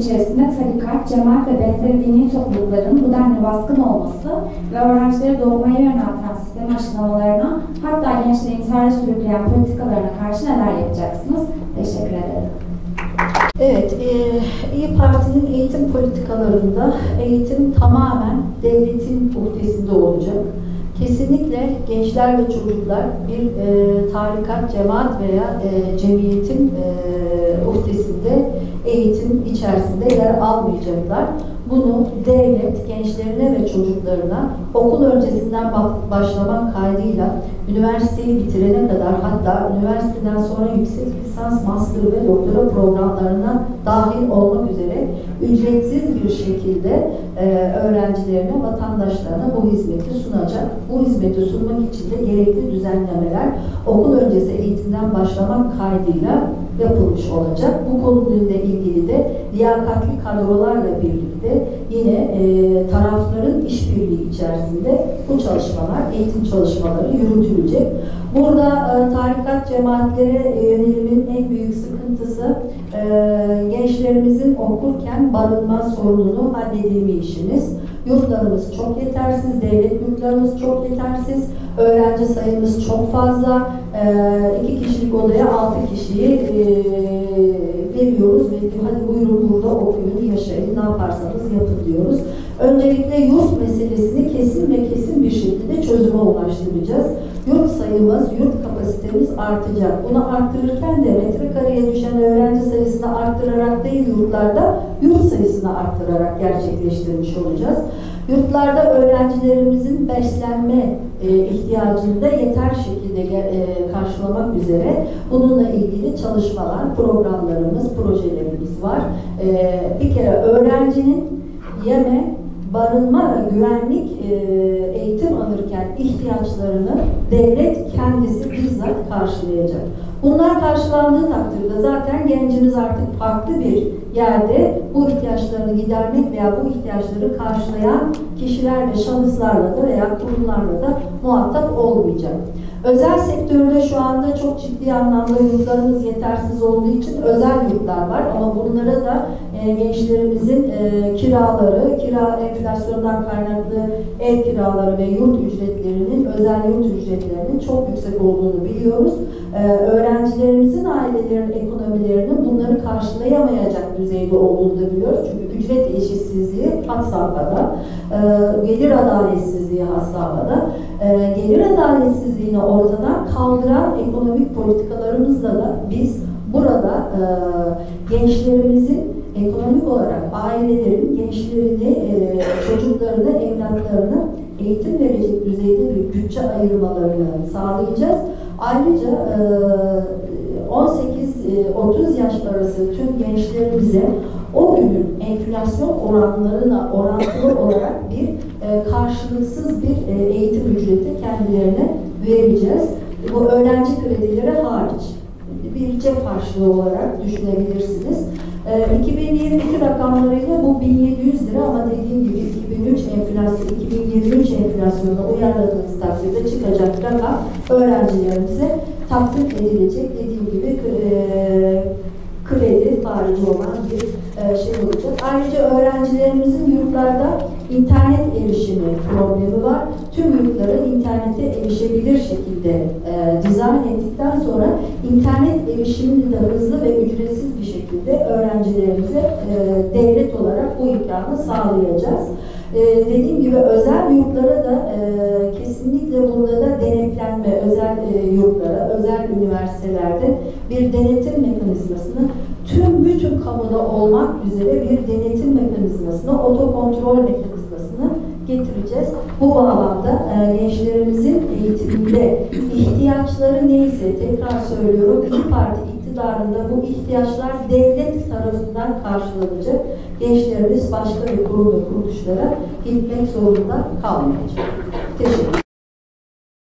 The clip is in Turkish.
içerisinde tarikat, cemaat ve benzeri dini toplulukların bu denli baskın olması ve öğrencileri doğmaya yönelten sistem aşılamalarına, hatta gençleri intihara sürükleyen politikalarına karşı neler yapacaksınız? Teşekkür ederim. Evet, İYİ Parti'nin eğitim politikalarında eğitim tamamen devletin uhdesinde olacak. Kesinlikle gençler ve çocuklar bir tarikat, cemaat veya cemiyetin uhdesinde eğitim içerisinde yer almayacaklar. Bunu devlet gençlerine ve çocuklarına okul öncesinden başlamak kaydıyla üniversiteyi bitirene kadar, hatta üniversiteden sonra yüksek lisans, master ve doktora programlarına dahil olmak üzere ücretsiz bir şekilde öğrencilerine, vatandaşlarına bu hizmeti sunacak. Bu hizmeti sunmak için de gerekli düzenlemeler okul öncesi eğitimden başlamak kaydıyla yapılmış olacak. Bu konuyla ilgili de liyakatli kadrolarla birlikte yine tarafların işbirliği içerisinde bu çalışmalar, eğitim çalışmaları yürütülecek. Burada tarikat cemaatlere yönelimin en büyük sıkıntısı gençlerimizin okurken barınma sorununu halledilmeyişimiz. Yurtlarımız çok yetersiz, devlet yurtlarımız çok yetersiz, öğrenci sayımız çok fazla. 2 kişilik odaya 6 kişiyi veriyoruz ve hadi buyurun burada okuyun, yaşayın, ne yaparsanız yapın diyoruz. Öncelikle yurt meselesini kesin ve kesin bir şekilde çözüme ulaştıracağız. Yurt sayımız, yurt kapasitemiz artacak. Bunu arttırırken de metrekareye düşen öğrenci sayısını arttırarak değil, yurtlarda yurt sayısını arttırarak gerçekleştirmiş olacağız. Yurtlarda öğrencilerimizin beslenme ihtiyacını da yeter şekilde karşılamak üzere bununla ilgili çalışmalar, programlarımız, projelerimiz var. Bir kere öğrencinin yeme, barınma ve güvenlik eğitim alırken ihtiyaçlarını devlet kendisi bizzat karşılayacak. Bunlar karşılandığı takdirde zaten gencimiz artık farklı bir yerde bu ihtiyaçlarını gidermek veya bu ihtiyaçları karşılayan kişiler ve şahıslarla da veya kurumlarla da muhatap olmayacak. Özel sektörde şu anda çok ciddi anlamda yurtlarımız yetersiz olduğu için özel yurtlar var ama bunlara da gençlerimizin kiraları, kira enflasyondan kaynaklı ev kiraları ve yurt ücretlerinin, özel yurt ücretlerinin çok yüksek olduğunu biliyoruz. Öğrencilerimizin, ailelerin ekonomilerinin bunları karşılayamayacak düzeyde olduğunu da biliyoruz. Çünkü ücret eşitsizliği had safhada, gelir adaletsizliği had safhada. Gelir adaletsizliğini ortadan kaldıran ekonomik politikalarımızla da biz burada gençlerimizin ekonomik olarak ailelerin gençlerini, çocuklarını, evlatlarını eğitim verecek düzeyde bir bütçe ayırmalarını sağlayacağız. Ayrıca 18-30 yaş arası tüm gençlerimize o günün enflasyon oranlarına orantılı olarak bir karşılıksız bir eğitim ücreti kendilerine vereceğiz. Bu öğrenci kredileri hariç bir cep harçlığı olarak düşünebilirsiniz. 2022 rakamlarıyla bu 1700 lira ama dediğim gibi 2023 enflasyonuna uyarladığınız takdirde çıkacak rakam öğrencilerimize takdim edilecek. Dediğim gibi kredi harici olan bir şey olacak. Ayrıca öğrencilerimizin yurtlarda internet erişimi problemi var. Tüm yurtları internete erişebilir şekilde dizayn ettikten sonra internet erişimini de hızlı ve ücretsiz bir şekilde öğrencilerimize devlet olarak bu imkanı sağlayacağız. Dediğim gibi özel yurtlara da kesinlikle burada da denetlenme, özel yurtlara, özel üniversitelerde bir denetim mekanizmasını bütün kamuda olmak üzere bir denetim mekanizmasını, otokontrol mekanizmasını getireceğiz. Bu bağlamda gençlerimizin eğitiminde ihtiyaçları neyse, tekrar söylüyorum, İYİ Parti iktidarında bu ihtiyaçlar devlet tarafından karşılanacak. Gençlerimiz başka bir kurum ve kuruluşlara gitmek zorunda kalmayacak. Teşekkür ederim.